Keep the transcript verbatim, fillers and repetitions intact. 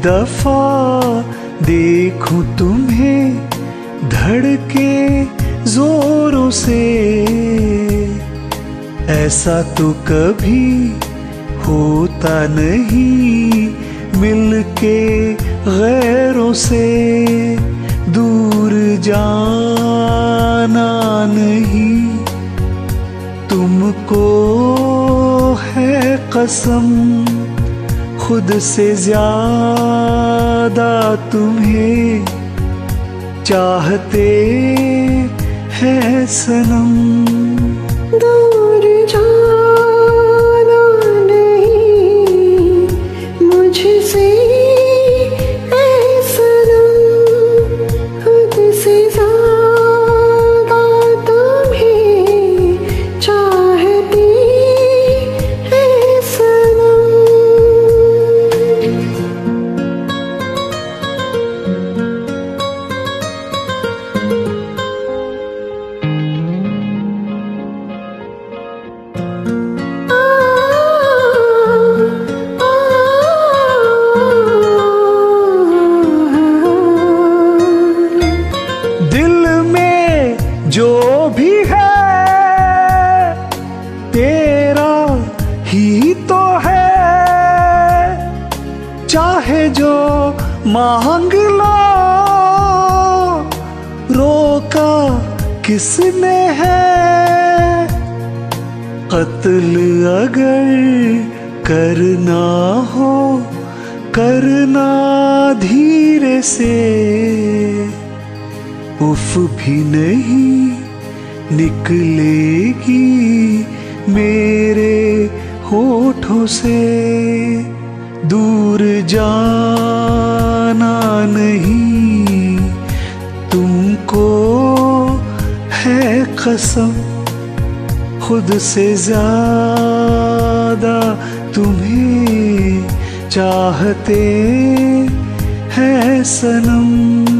दफा देखूं तुम्हें धड़के जोरों से, ऐसा तो कभी होता नहीं मिलके गैरों से। दूर जाना नहीं तुमको है कसम, खुद से ज्यादा तुम्हें चाहते हैं सनम। दूर जाना नहीं मुझसे ऐ सनम, खुद से ज्यादा तुम्हें चाहते हैं सनम। जो भी है तेरा ही तो है, चाहे जो मांग लो रोका किसने है। कत्ल अगर करना हो करना धीरे से, उफ भी नहीं निकलेगी मेरे होठों से। दूर जाना नहीं तुमको है कसम, खुद से ज्यादा तुम्हें चाहते हैं सनम।